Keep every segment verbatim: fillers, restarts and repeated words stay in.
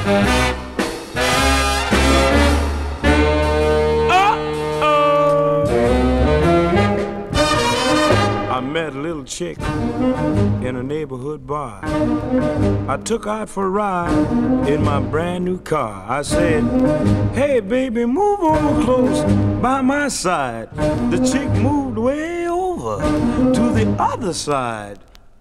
I met a little chick in a neighborhood bar. I took her out for a ride in my brand new car. I said, hey baby, move over close by my side. The chick moved way over to the other side.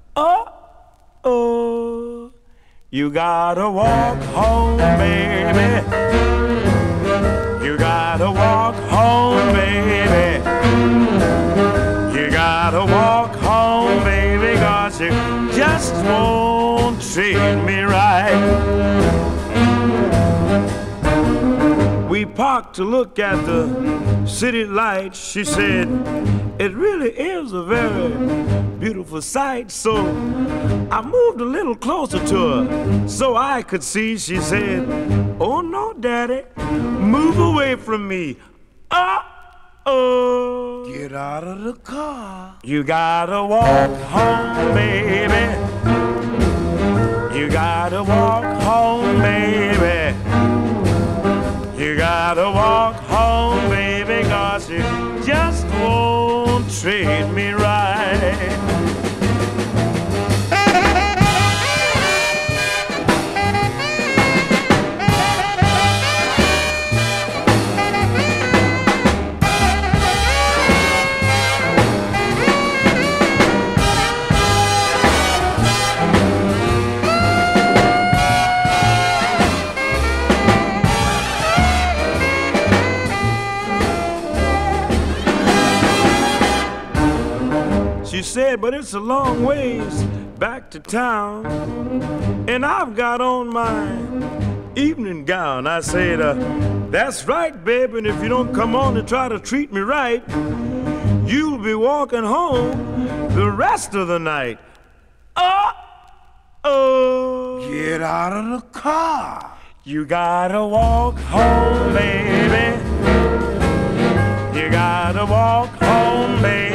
Uh-oh, you gotta walk home, baby. You gotta walk home, baby. You gotta walk home, baby, 'cause you just won't treat me right. We parked to look at the city lights. She said, it really is a very beautiful sight. So I moved a little closer to her so I could see. She said, oh no, daddy, move away from me. Uh-oh, Get out of the car. you gotta walk home, baby. You gotta walk home, baby. You gotta walk home, baby, 'cause you just won't treat me right. She said, but it's a long ways back to town, and I've got on my evening gown. I said, uh, that's right, baby, and if you don't come on and try to treat me right, you'll be walking home the rest of the night. Uh-oh, Get out of the car. you gotta walk home, baby. You gotta walk home, baby.